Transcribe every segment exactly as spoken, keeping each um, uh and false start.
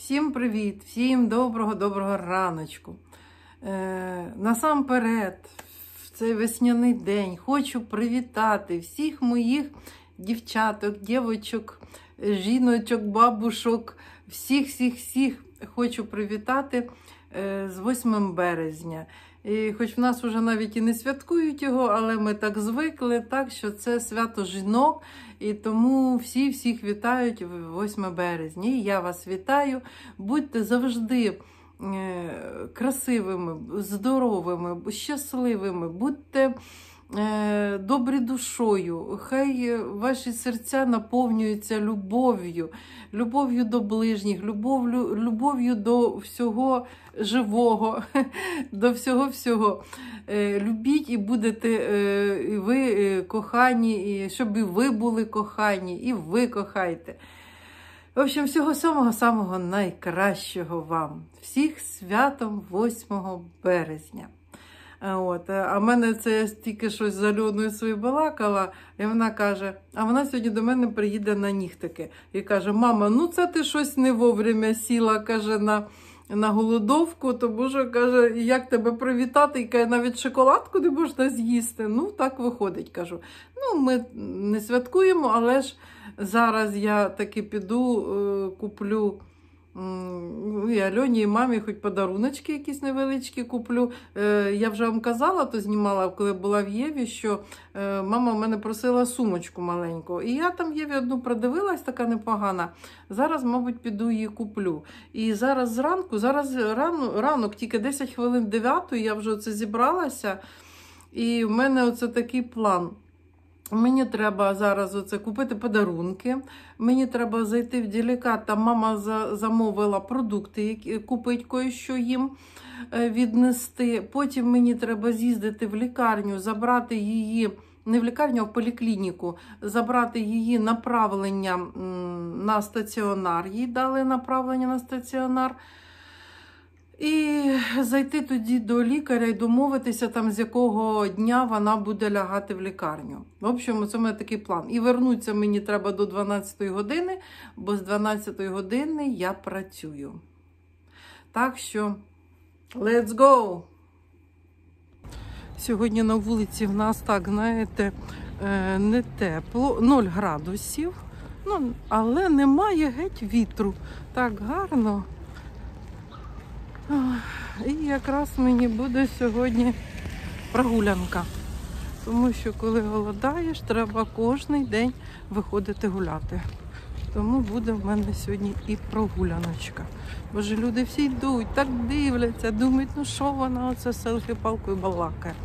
Всім привіт, всім доброго-доброго раночку. Е, насамперед, в цей весняний день хочу привітати всіх моїх дівчаток, дівочок, жіночок, бабушок, всіх-всіх-всіх хочу привітати е, з восьмим березня. І хоч в нас вже навіть і не святкують його, але ми так звикли, так, що це свято жінок, і тому всі-всіх вітають восьме березня. І я вас вітаю. Будьте завжди красивими, здоровими, щасливими, будьте добрі душою, хай ваші серця наповнюються любов'ю, любов'ю до ближніх, любов'ю, любов'ю до всього живого, до всього-всього. Любіть і будете і ви кохані, і щоб і ви були кохані, і ви кохайте. В общем, всього самого-самого найкращого вам. Всіх святом восьмого березня. От. А в мене це я тільки щось з Альоною свою балакала, і вона каже, а вона сьогодні до мене приїде на нігтики. І каже, мама, ну це ти щось не вовремя сіла, каже, на, на голодовку, тому що, каже, як тебе привітати, і каже, навіть шоколадку не можна з'їсти. Ну, так виходить, кажу. Ну, ми не святкуємо, але ж зараз я таки піду, куплю, і Альоні, і мамі хоч подаруночки якісь невеличкі куплю. Я вже вам казала, то знімала, коли була в Єві, що мама в мене просила сумочку маленьку. І я там Єві одну продивилась, така непогана. Зараз, мабуть, піду її куплю. І зараз зранку, зараз рано, ранок, тільки десять хвилин дев'ятої, я вже оце зібралася. І в мене оце такий план. Мені треба зараз оце купити подарунки, мені треба зайти в Делікат, там мама замовила продукти, купити кое-що їм, віднести. Потім мені треба з'їздити в лікарню, забрати її, не в лікарню, а в поліклініку, забрати її направлення на стаціонар, їй дали направлення на стаціонар. І зайти тоді до лікаря і домовитися, там, з якого дня вона буде лягати в лікарню. В общем, це у мене такий план. І вернутися мені треба до дванадцятої години, бо з дванадцятої години я працюю. Так що, let's go! Сьогодні на вулиці в нас, так, знаєте, не тепло, нуль градусів, ну, але немає геть вітру. Так гарно. І якраз мені буде сьогодні прогулянка. Тому що коли голодаєш, треба кожен день виходити гуляти. Тому буде в мене сьогодні і прогуляночка. Боже, люди всі йдуть, так дивляться, думають, ну що вона оце селфі-палкою балакає.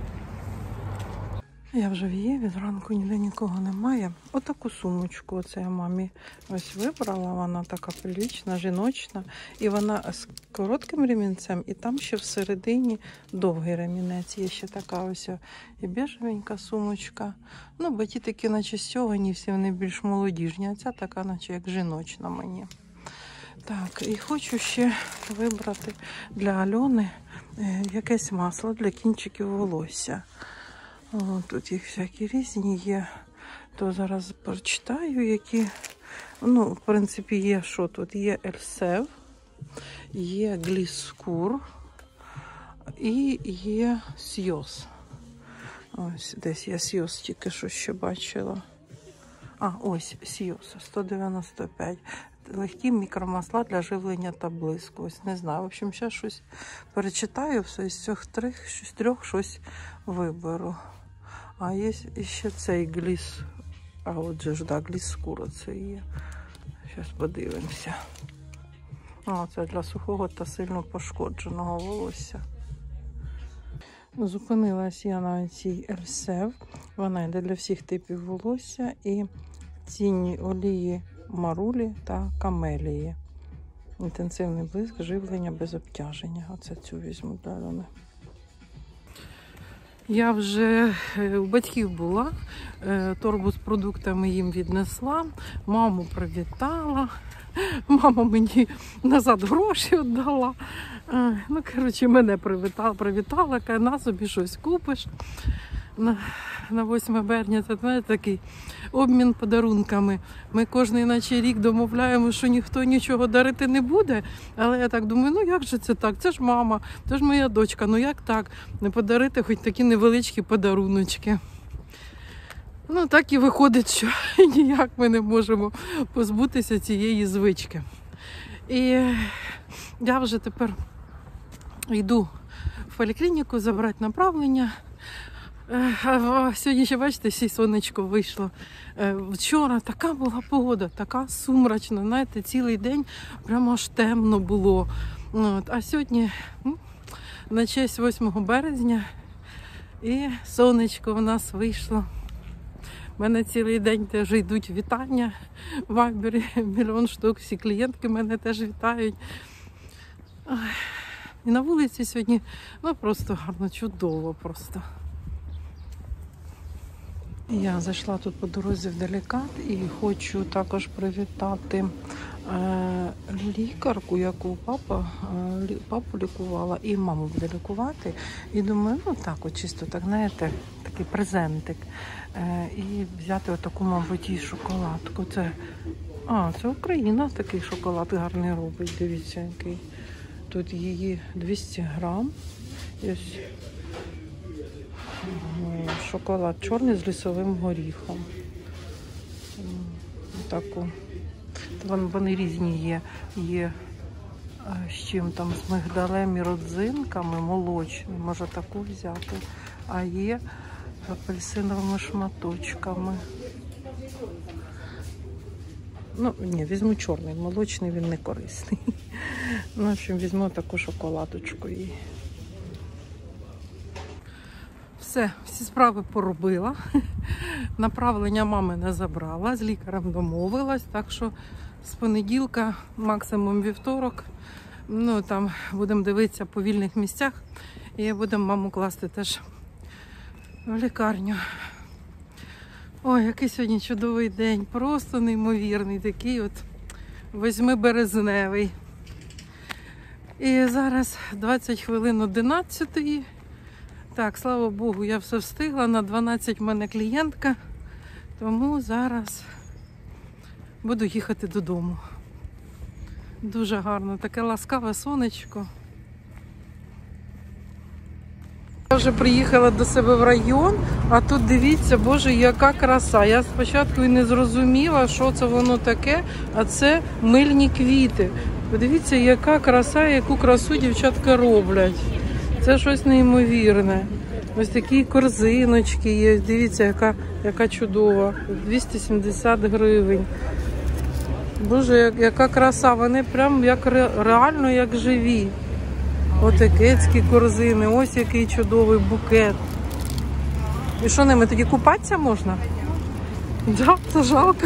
Я вже в Єві, зранку ніде нікого немає. Отаку сумочку оце я мамі ось вибрала. Вона така прилічна, жіночна. І вона з коротким ремінцем, і там ще всередині довгий ремінець. Є ще така ось і бежевенька сумочка. Ну, бо ті такі наче стьогані, всі вони більш молодіжні, а ця така наче як жіночна мені. Так, і хочу ще вибрати для Альони якесь масло для кінчиків волосся. О, тут їх всякі різні є, то зараз прочитаю, які, ну, в принципі, є, що тут, є Ельсев, є Гліскур і є Сйоз. Ось, десь я Сйоз тільки що ще бачила. А, ось, Сйоз, сто дев'яносто п'ять. Легкі мікромасла для живлення та блиску. Ось, не знаю, в общем, зараз щось перечитаю, все з цих трьох, з трьох щось виберу. А є ще цей гліс, а от же ж, да, гліскур це є. Зараз подивимося. О, це для сухого та сильно пошкодженого волосся. Зупинилась я на цій Ельсев. Вона йде для всіх типів волосся і цінні олії марулі та камелії. Інтенсивний блиск, живлення без обтяження. Оце цю візьму для мене. Я вже у батьків була, торбу з продуктами їм віднесла, маму привітала, мама мені назад гроші віддала. Ну, коротше, мене привітала, привітала, каже, на собі щось купиш. на, на восьме березня, це, знаєте, такий обмін подарунками. Ми кожний наче рік домовляємо, що ніхто нічого дарити не буде. Але я так думаю, ну як же це так? Це ж мама, це ж моя дочка, ну як так? Не подарити хоч такі невеличкі подаруночки. Ну так і виходить, що ніяк ми не можемо позбутися цієї звички. І я вже тепер йду в поліклініку забрати направлення. А сьогодні ще, бачите, ще й сонечко вийшло. Вчора така була погода, така сумрачна, знаєте, цілий день прямо аж темно було. От. А сьогодні на честь восьмого березня і сонечко в нас вийшло. У мене цілий день теж йдуть вітання в Вайбері, мільйон штук, всі клієнтки мене теж вітають. І на вулиці сьогодні, ну просто гарно, чудово просто. Я зайшла тут по дорозі в Делікат і хочу також привітати е, лікарку, яку папа, е, папу лікувала і маму буде лікувати. І думаю, ну так, от чисто так, знаєте, такий презентик. Е, і взяти отаку, мабуть, і шоколадку. Це, а, це Україна такий шоколад гарний робить, дивіться який. Тут її двісті грам. І ось шоколад чорний з лісовим горіхом. Таку. Вони різні є. Є з чим там, з мигдалем і родзинками, молочний. Може таку взяти. А є з апельсиновими шматочками. Ну, ні, візьму чорний, молочний він не корисний. Ну, в общем, візьму таку шоколадочку. І... Все, всі справи поробила. Направлення мами не забрала, з лікарем домовилась, так що з понеділка, максимум вівторок, ну там будемо дивитися по вільних місцях і будемо маму класти теж в лікарню. Ой, який сьогодні чудовий день, просто неймовірний, такий от восьмиберезневий. І зараз двадцять хвилин одинадцятої. Так, слава Богу, я все встигла, на дванадцять в мене клієнтка, тому зараз буду їхати додому. Дуже гарно, таке ласкаве сонечко. Я вже приїхала до себе в район, а тут дивіться, боже, яка краса. Я спочатку і не зрозуміла, що це воно таке, а це мильні квіти. Подивіться, яка краса, яку красу дівчатка роблять. Це щось неймовірне. Ось такі корзиночки є. Дивіться, яка, яка чудова. двісті сімдесят гривень. Боже, яка краса. Вони прям як реально як живі. Отакецькі корзини. Ось який чудовий букет. І що ними тоді купатися можна? Так, це жалко.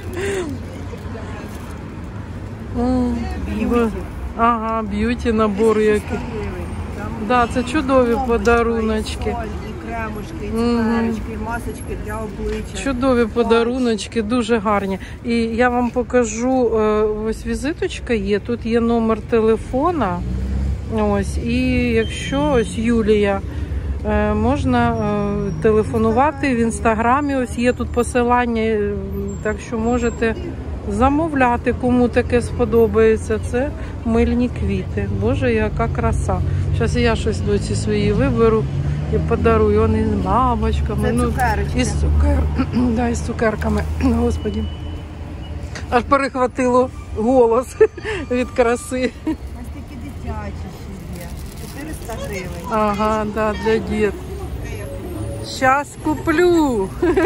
Б'юті. Ага, б'юті набор який. Да, це чудові подаруночки. І кремушки, і цукерочки, і масочки для обличчя. Чудові подаруночки, дуже гарні. І я вам покажу, ось візиточка є, тут є номер телефона. Ось, і якщо ось Юлія, можна телефонувати в інстаграмі, ось є тут посилання, так що можете замовляти, кому таке сподобається. Це мильні квіти. Боже, яка краса. Зараз я щось доці свої виберу і подарую. Вони з бабочками. Це цукерочки. Ну, із, цукер... да, із цукерками. Господі. Аж перехватило голос від краси. Ось такі дитячі ще є. чотириста гривень. Ага, да, для дітей. Щас куплю.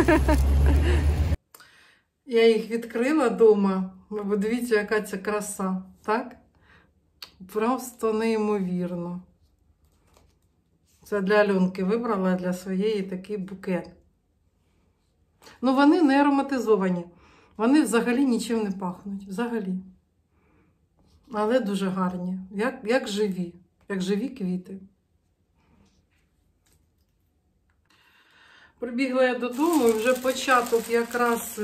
Я їх відкрила вдома. Ви дивіться, яка це краса. Так? Просто неймовірно. Це для Альонки вибрала, для своєї такий букет. Ну, вони не ароматизовані. Вони взагалі нічим не пахнуть. Взагалі. Але дуже гарні. Як, як живі. Як живі квіти. Прибігла я додому, і вже початок якраз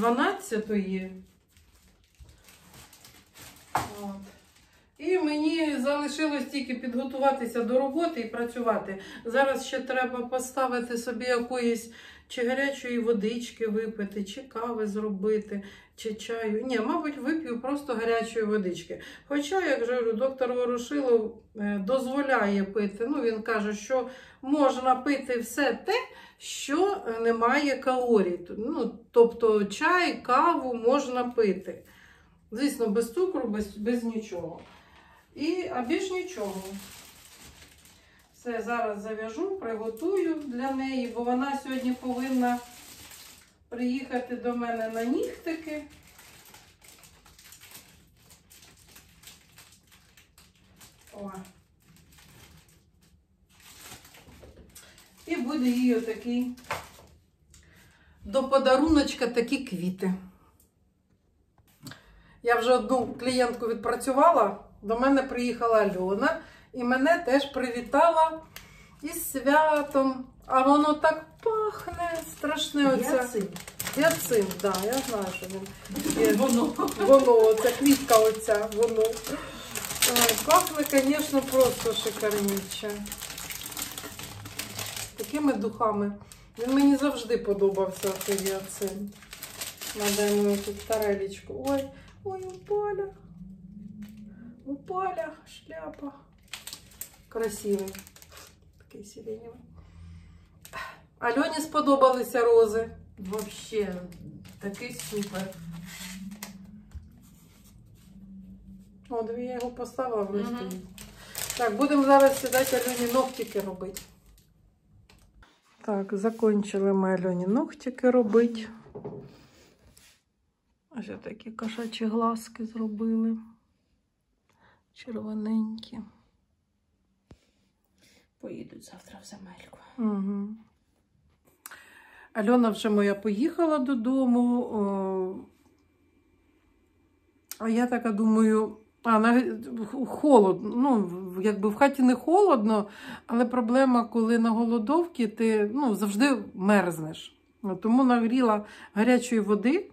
дванадцятої. От. І мені залишилось тільки підготуватися до роботи і працювати. Зараз ще треба поставити собі якоїсь чи гарячої водички випити, чи кави зробити, чи чаю. Ні, мабуть, вип'ю просто гарячої водички. Хоча, як же говорю, доктор Ворошилов дозволяє пити. Ну, він каже, що можна пити все те, що не має калорій. Ну, тобто чай, каву можна пити. Звісно, без цукру, без, без нічого. І, а більш нічого. Все, зараз зав'яжу, приготую для неї, бо вона сьогодні повинна приїхати до мене на нігтики. О. І буде їй отакий до подаруночка такі квіти. Я вже одну клієнтку відпрацювала, до мене приїхала Альона і мене теж привітала із святом. А воно так пахне, страшне оце. Гіацинт. Гіацинт, так, да, я знаю, що він є. Воно, воно, оця квітка оця, воно. Ой, пахне, звісно, просто шикарніче. Такими духами. Він мені завжди подобався цей гіацинт. Надо йому тут тарелечку. Ой, ой, упаля. Упаля, шляпа. Красивий. Такий сиреневий. Альоні сподобалися рози. Вообще, такий супер. О, дві я його поставила в листі. Угу. Так, будемо зараз сідати Альоні ногтики робити. Так, закончили ми Альоні ногтики робити. Ось такі кошачі глазки зробили. Червоненькі. Поїдуть завтра в земельку. Угу. Альона вже моя поїхала додому. О, а я така думаю, а, на, холодно. Ну, якби в хаті не холодно, але проблема, коли на голодовці ти ну, завжди мерзнеш. Тому нагріла гарячої води.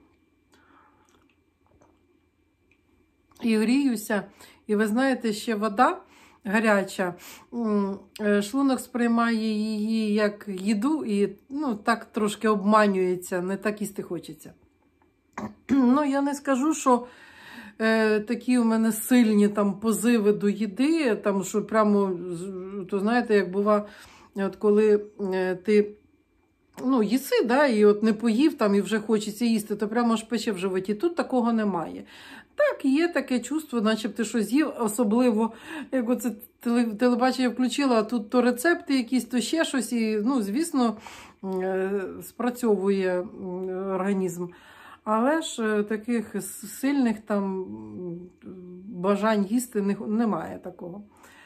І гріюся. І ви знаєте, ще вода гаряча, шлунок сприймає її як їду і ну, так трошки обманюється, не так їсти хочеться. Ну, я не скажу, що е, такі у мене сильні там позиви до їди, там, що прямо, то знаєте, як бува, от коли е, ти ну, їси, да, і от не поїв там і вже хочеться їсти, то прямо аж пече в животі. Тут такого немає. Так, є таке чувство, начебто щось з'їв, особливо, як оце телебачення включила, а тут то рецепти якісь, то ще щось, і, ну, звісно, спрацьовує організм. Але ж таких сильних там бажань їсти немає такого.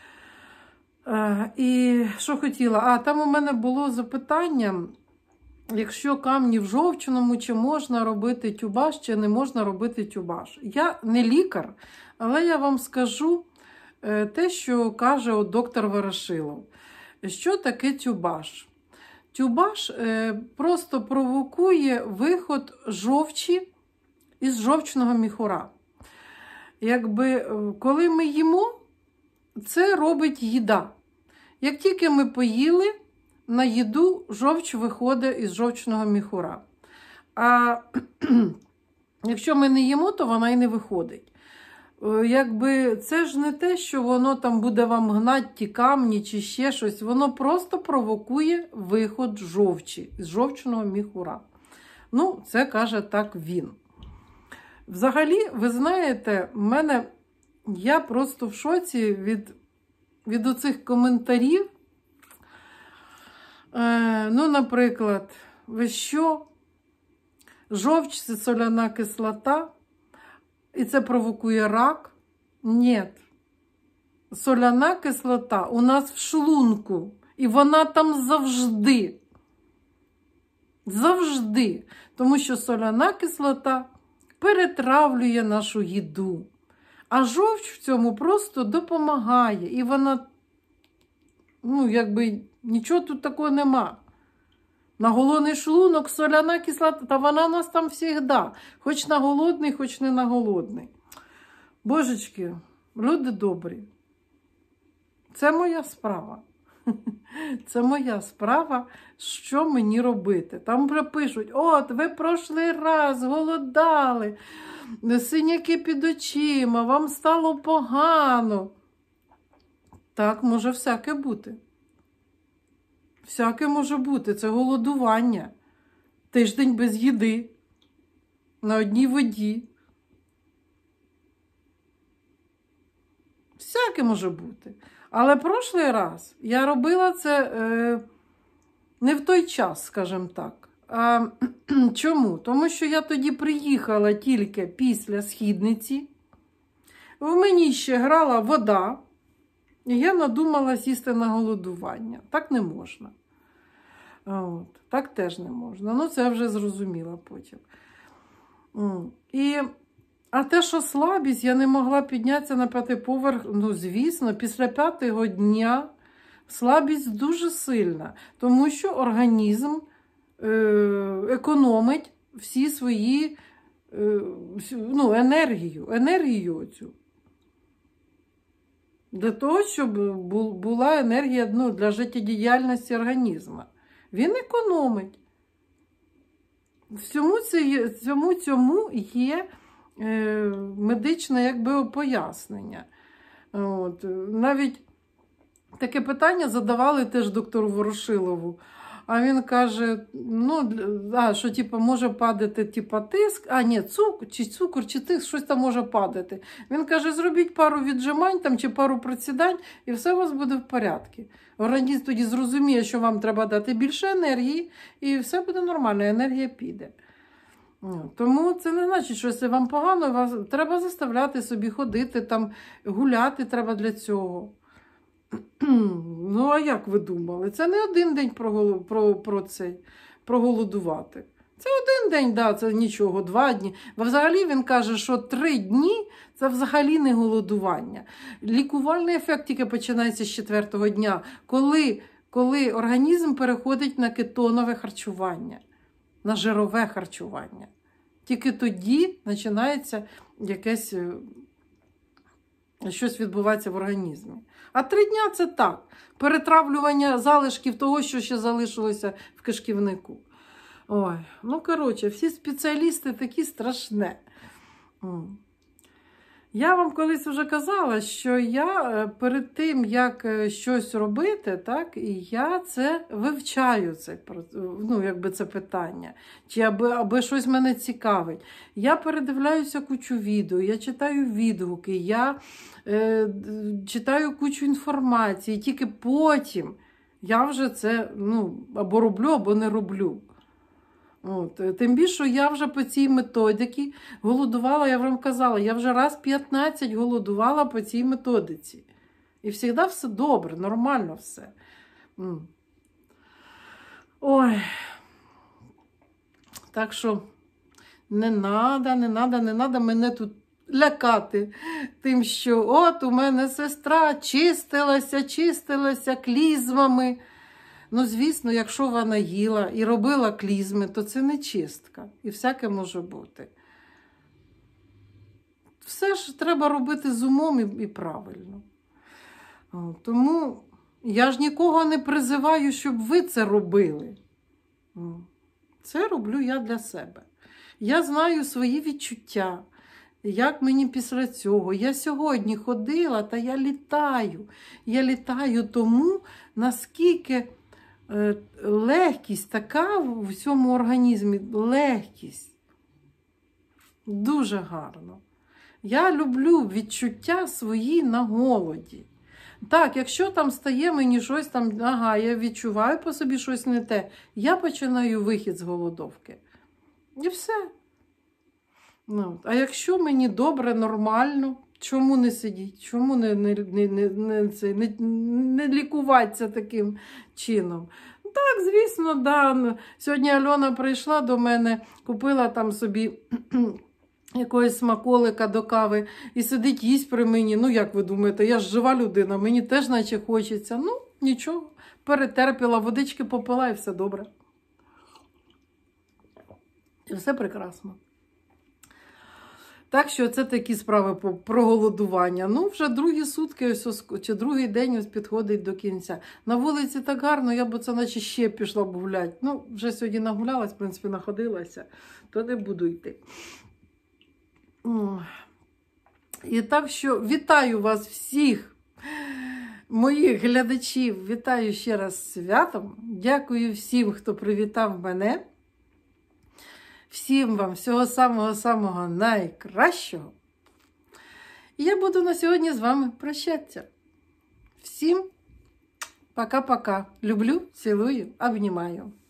І що хотіла? А, там у мене було запитання, якщо камні в жовчному, чи можна робити тюбаш, чи не можна робити тюбаш. Я не лікар, але я вам скажу те, що каже от доктор Ворошилов. Що таке тюбаш? Тюбаш просто провокує виход жовчі із жовчного міхура. Якби, коли ми їмо, це робить їда. Як тільки ми поїли, на їду жовч виходить із жовчного міхура. А якщо ми не їмо, то вона і не виходить. Якби це ж не те, що воно там буде вам гнати ті камні чи ще щось. Воно просто провокує виход жовчі з жовчного міхура. Ну, це каже так він. Взагалі, ви знаєте, в мене, я просто в шоці від, від оцих коментарів. Е, ну, наприклад, ви що? Жовч – це соляна кислота, і це провокує рак? Ні. Соляна кислота у нас в шлунку, і вона там завжди. Завжди. Тому що соляна кислота перетравлює нашу їду. А жовч в цьому просто допомагає. І вона, ну, якби, нічого тут такого нема. На голодний шлунок соляна кислота, та вона у нас там завжди. Хоч на голодний, хоч не на голодний. Божечки, люди добрі. Це моя справа. Це моя справа, що мені робити. Там вже пишуть, от, ви прошлий раз голодали, синяки під очима, вам стало погано. Так, може всяке бути. Всяке може бути. Це голодування. Тиждень без їди. На одній воді. Всяке може бути. Але прошлий раз я робила це е, не в той час, скажімо так. А, чому? Тому що я тоді приїхала тільки після східниці. В мені ще грала вода. І я надумала сісти на голодування. Так не можна. От. Так теж не можна. Ну, це я вже зрозуміла потім. І, а те, що слабість, я не могла піднятися на п'ятий поверх, ну, звісно, після п'ятого дня слабість дуже сильна, тому що організм е, економить всі свої е, ну, енергію, енергію оцю. Для того, щоб була енергія, ну, для життєдіяльності організму. Він економить. Всьому цьому, цьому є е, медичне якби, пояснення. От. Навіть таке питання задавали теж доктору Ворошилову. А він каже, ну, а, що типу, може падати типу, тиск, а ні, цукор, чи цукор, чи тиск, щось там може падати. Він каже, зробіть пару віджимань там, чи пару присідань, і все у вас буде в порядку. Організм тоді зрозуміє, що вам треба дати більше енергії, і все буде нормально, енергія піде. Тому це не значить, що якщо вам погано, вас треба заставляти собі ходити, там, гуляти треба для цього. Ну, а як ви думали? Це не один день про, про, про цей, проголодувати. Це один день, да, це нічого, два дні. Бо взагалі він каже, що три дні – це взагалі не голодування. Лікувальний ефект тільки починається з четвертого дня, коли, коли організм переходить на кетонове харчування, на жирове харчування. Тільки тоді починається якесь, щось відбувається в організмі. А три дня – це так, перетравлювання залишків того, що ще залишилося в кишківнику. Ой, ну, коротше, всі спеціалісти такі страшне. Я вам колись вже казала, що я перед тим, як щось робити, так, я це вивчаю, це, ну, якби це питання, чи аби, аби щось мене цікавить. Я передивляюся кучу відео, я читаю відгуки, я е, читаю кучу інформації, тільки потім я вже це, ну, або роблю, або не роблю. От. Тим більше я вже по цій методиці голодувала, я вам казала, я вже раз п'ятнадцять голодувала по цій методиці. І завжди все добре, нормально все. Ой. Так що не треба, не треба, не треба мене тут лякати тим, що от у мене сестра чистилася, чистилася клізмами. Ну, звісно, якщо вона їла і робила клізми, то це не чистка. І всяке може бути. Все ж треба робити з умом і, і правильно. Тому я ж нікого не призиваю, щоб ви це робили. Це роблю я для себе. Я знаю свої відчуття, як мені після цього. Я сьогодні ходила, та я літаю. Я літаю тому, наскільки легкість така в цьому організмі, легкість. Дуже гарно. Я люблю відчуття свої на голоді. Так, якщо там стає мені щось там, ага, я відчуваю по собі щось не те, я починаю вихід з голодовки. І все. Ну, а якщо мені добре, нормально, чому не сидіть? Чому не, не, не, не, не, не, не лікуватися таким чином? Так, звісно, да. Сьогодні Альона прийшла до мене, купила там собі якогось смаколика до кави і сидить, їсть при мені. Ну, як ви думаєте, я ж жива людина, мені теж наче хочеться. Ну, нічого, перетерпіла, водички попила і все добре. І все прекрасно. Так що це такі справи по- про голодування. Ну, вже другі сутки, ось, ось, чи другий день ось підходить до кінця. На вулиці так гарно, я б це наче ще пішла б гуляти. Ну, вже сьогодні нагулялась, в принципі, находилася, то не буду йти. І так що вітаю вас всіх, моїх глядачів, вітаю ще раз з святом. Дякую всім, хто привітав мене. Всім вам всього самого-самого найкращого. І я буду на сьогодні з вами прощатися. Всім пока-пока. Люблю, цілую, обнімаю.